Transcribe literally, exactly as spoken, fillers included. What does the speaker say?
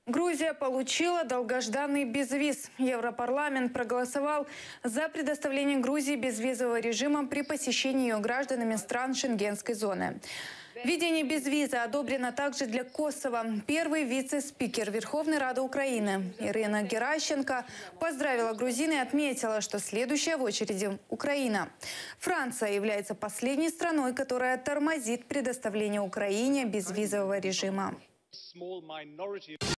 Грузия получила долгожданный безвиз. Европарламент проголосовал за предоставление Грузии безвизового режима при посещении ее гражданами стран Шенгенской зоны. Введение безвиза одобрено также для Косово. Первый вице-спикер Верховной Рады Украины Ирина Геращенко поздравила грузин и отметила, что следующая в очереди – Украина. Франция является последней страной, которая тормозит предоставление Украине безвизового режима.